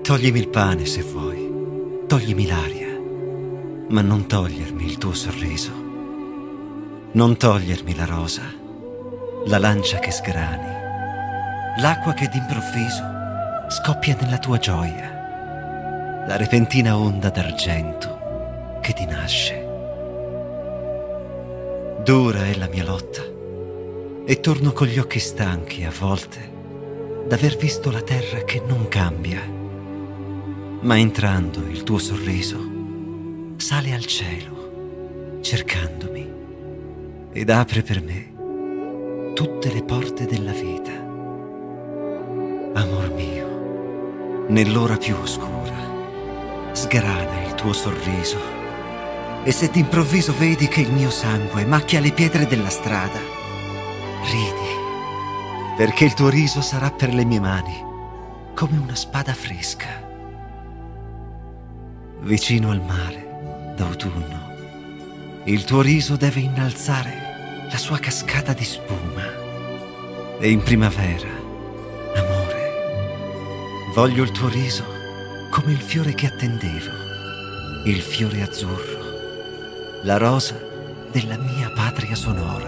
Toglimi il pane se vuoi, toglimi l'aria, ma non togliermi il tuo sorriso. Non togliermi la rosa, la lancia che sgrani, l'acqua che d'improvviso scoppia nella tua gioia, la repentina onda d'argento che ti nasce. Dura è la mia lotta e torno con gli occhi stanchi a volte d'aver visto la terra che non cambia. Ma entrando il tuo sorriso sale al cielo cercandomi ed apre per me tutte le porte della vita. Amor mio, nell'ora più oscura sgrana il tuo sorriso, e se d'improvviso vedi che il mio sangue macchia le pietre della strada, ridi, perché il tuo riso sarà per le mie mani come una spada fresca. Vicino al mare d'autunno, il tuo riso deve innalzare la sua cascata di spuma. E in primavera, amore, voglio il tuo riso come il fiore che attendevo, il fiore azzurro, la rosa della mia patria sonora.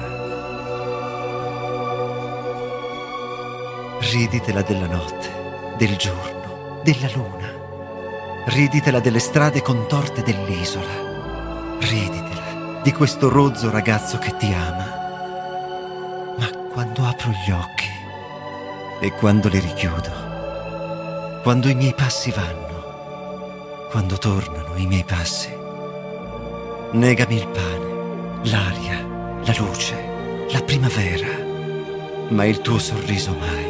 Riditela della notte, del giorno, della luna. Riditela delle strade contorte dell'isola. Riditela di questo rozzo ragazzo che ti ama. Ma quando apro gli occhi e quando li richiudo, quando i miei passi vanno, quando tornano i miei passi, negami il pane, l'aria, la luce, la primavera, ma il tuo sorriso mai.